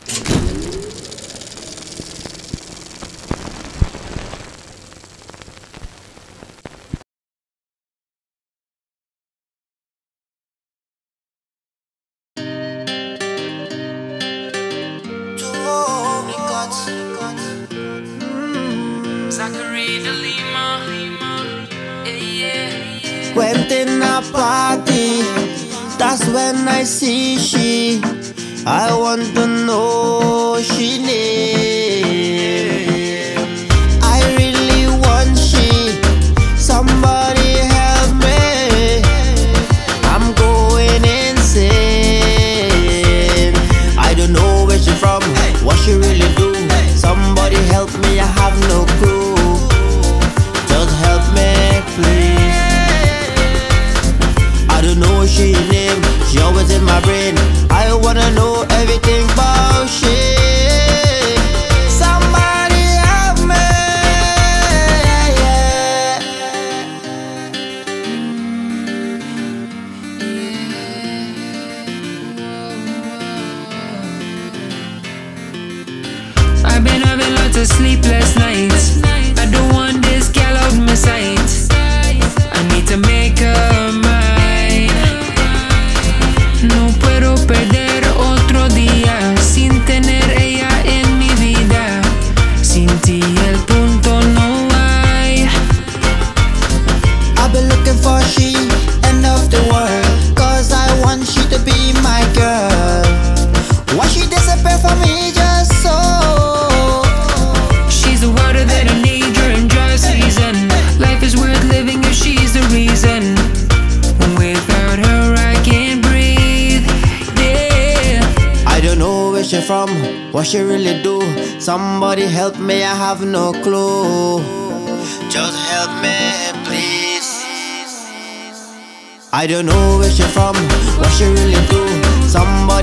Zachary de Lima, yeah. Went in a party, that's when I see she. I want to know she name. I really want she. Somebody help me. I'm going insane. I don't know where she from, what she really do. Somebody help me, I have no clue. Just help me, please. I don't know what she name, she always in my brain. I wanna know everything about she. Somebody help me, yeah. I've been having lots of sleepless nights. I don't want this girl out my sight. I need to make her mine. No puedo perder otro día sin tener ella en mi vida. Sin ti el punto no hay. I've been looking for she, end of the world, cause I want she to be my girl. Why she disappear from me just so? She's the water that I need during dry season. Life is worth living if she's the reason. Without her I can't breathe, yeah. I don't know where she from, what she really do. Somebody help me, I have no clue. Just help me, please. I don't know where she from, what she really do. Somebody